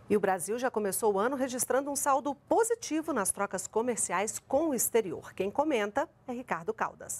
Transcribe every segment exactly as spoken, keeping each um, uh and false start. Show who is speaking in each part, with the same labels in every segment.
Speaker 1: E o Brasil já começou o ano registrando um saldo positivo nas trocas comerciais com o exterior. Quem comenta é Ricardo Caldas.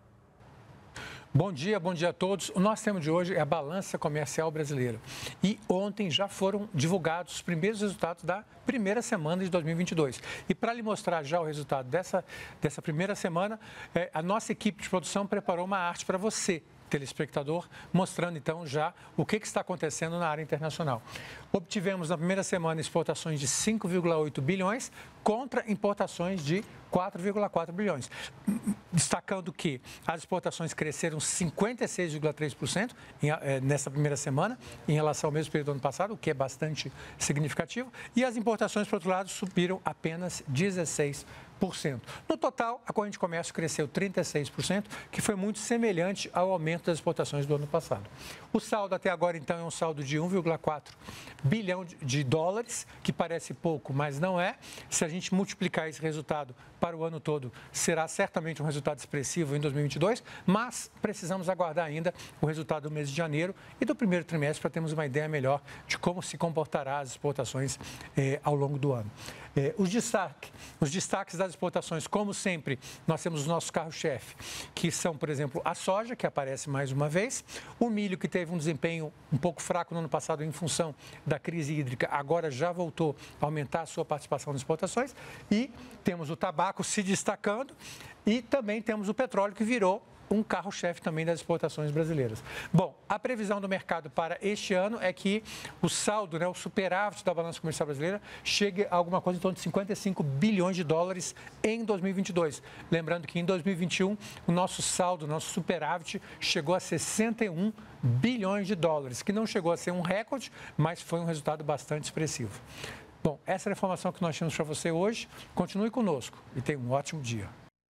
Speaker 2: Bom dia, bom dia a todos. O nosso tema de hoje é a balança comercial brasileira. E ontem já foram divulgados os primeiros resultados da primeira semana de dois mil e vinte e dois. E para lhe mostrar já o resultado dessa, dessa primeira semana, é, a nossa equipe de produção preparou uma arte para você, telespectador, mostrando então já o que, que está acontecendo na área internacional. Obtivemos na primeira semana exportações de cinco vírgula oito bilhões contra importações de quatro vírgula quatro bilhões. Destacando que as exportações cresceram cinquenta e seis vírgula três por cento nessa primeira semana em relação ao mesmo período do ano passado, o que é bastante significativo, e as importações, por outro lado, subiram apenas dezesseis por cento. No total, a corrente de comércio cresceu trinta e seis por cento, que foi muito semelhante ao aumento das exportações do ano passado. O saldo até agora, então, é um saldo de um vírgula quatro bilhão de dólares, que parece pouco, mas não é. Se a gente multiplicar esse resultado para o ano todo, será certamente um resultado expressivo em dois mil e vinte e dois, mas precisamos aguardar ainda o resultado do mês de janeiro e do primeiro trimestre para termos uma ideia melhor de como se comportará as exportações eh, ao longo do ano. Eh, os, destaque, os destaques das exportações, como sempre, nós temos os nossos carros-chefe, que são, por exemplo, a soja, que aparece mais uma vez, o milho, que teve um desempenho um pouco fraco no ano passado em função da crise hídrica, agora já voltou a aumentar a sua participação nas exportações, e temos o tabaco se destacando e também temos o petróleo, que virou um carro-chefe também das exportações brasileiras. Bom, a previsão do mercado para este ano é que o saldo, né, o superávit da balança comercial brasileira chegue a alguma coisa em torno de cinquenta e cinco bilhões de dólares em dois mil e vinte e dois. Lembrando que em dois mil e vinte e um o nosso saldo, o nosso superávit chegou a sessenta e um bilhões de dólares, que não chegou a ser um recorde, mas foi um resultado bastante expressivo. Bom, essa é a informação que nós tínhamos para você hoje. Continue conosco e tenha um ótimo dia.